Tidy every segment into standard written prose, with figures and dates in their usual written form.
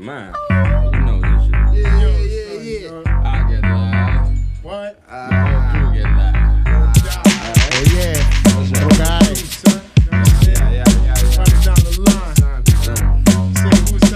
mine. You know this shit. Yeah. I get live. What? The whole crew get live. Oh yeah. What's up? Okay. Yeah. Running down the line. Say who's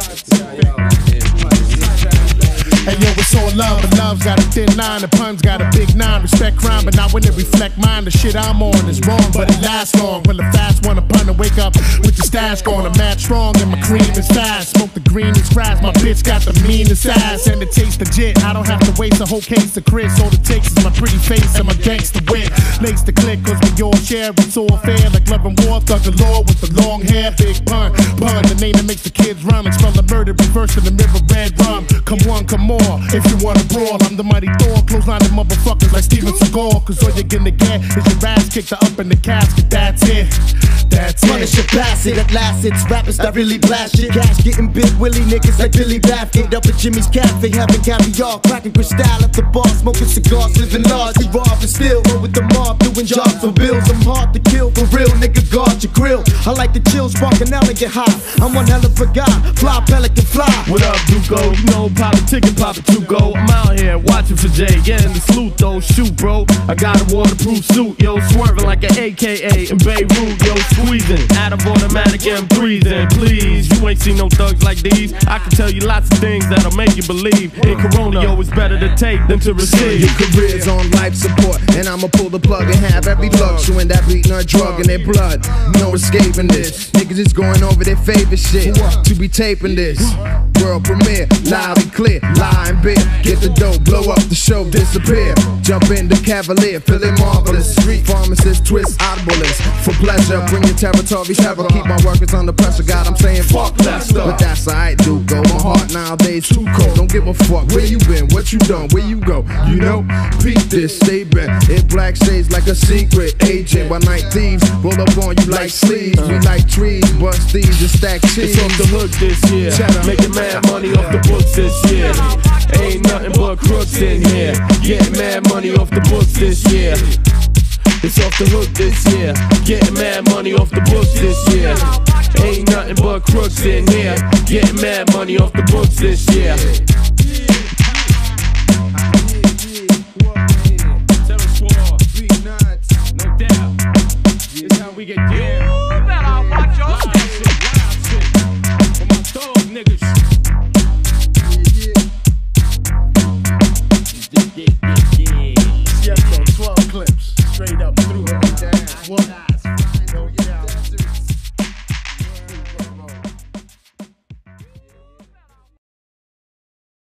Hey yo, it's all love, but love's got a thin line. The pun's got a big nine. Respect crime, but not when it reflect mine. The shit I'm on is wrong, but it lasts long. When the fast one pun and wake up with the stash going. I'm mad strong and my cream is fast. Smoke the greenest grass. My bitch got the meanest ass and it tastes legit. I don't have to waste a whole case of Chris. All it takes is my pretty face and my gangster wit. Lace the click, cause we all share. It's all fair, like love and war. Thug galore with the long hair. Big pun, the name that makes the kids run. It's from the murder, reverse to the river red rum. Come on, come on. If you wanna brawl, I'm the mighty Thor. Clothesline the motherfuckers like Steven Seagal. Cause all you're gonna get is your ass kicked up in the casket. That's it. That's it. Punish your bastard, at last it's rappers that really blast shit. Cash getting big willy niggas like Billy Baffin. Up at Jimmy's Cafe, having caviar, cracking crystal at the bar, smoking cigars, living large. We rob and steal, roll with the mob, doing jobs for bills. I'm hard to kill, for real, nigga, guard your grill. I like the chill, sparking out and get high. I'm one hell of a guy, fly pelican fly. What up, Duco? You know, politic and Papa Tuco. I'm out here watching for Jay, getting the salute though. Shoot, bro, I got a waterproof suit, yo, swerving like an AKA in Beirut, yo, squeezing out of automatic and breathing. Please, you ain't seen no thugs like these. I can tell you lots of things that'll make you believe. In Corona, yo, it's better to take than to receive. Your career's on life support, and I'ma pull the plug and have every lug chewing that beating a drug in their blood. No escaping this. Niggas is going over their favorite shit to be taping this. World premiere, loud and clear, lie and beer. Get the dough, blow up the show, disappear. Jump in the Cavalier, feeling marvelous. Street pharmacist, twist oddballs for pleasure. Bring your territory terror, keep my workers under pressure. God, I'm saying fuck that stuff, but that's alright, Duco. My heart nowadays too cold. Don't give a fuck where you been, what you done, where you go. You know, peep this statement. In black shades like a secret agent. While night thieves roll up on you like sleeves. We like trees, bust thieves and stack cheese. It's off the hook this year, making mad money off the books this year. Ain't nothing but crooks in here, getting mad money off the books this year. It's off the hook this year, getting mad money off the books this year. Ain't nothing but crooks in here, getting mad money off the books this year.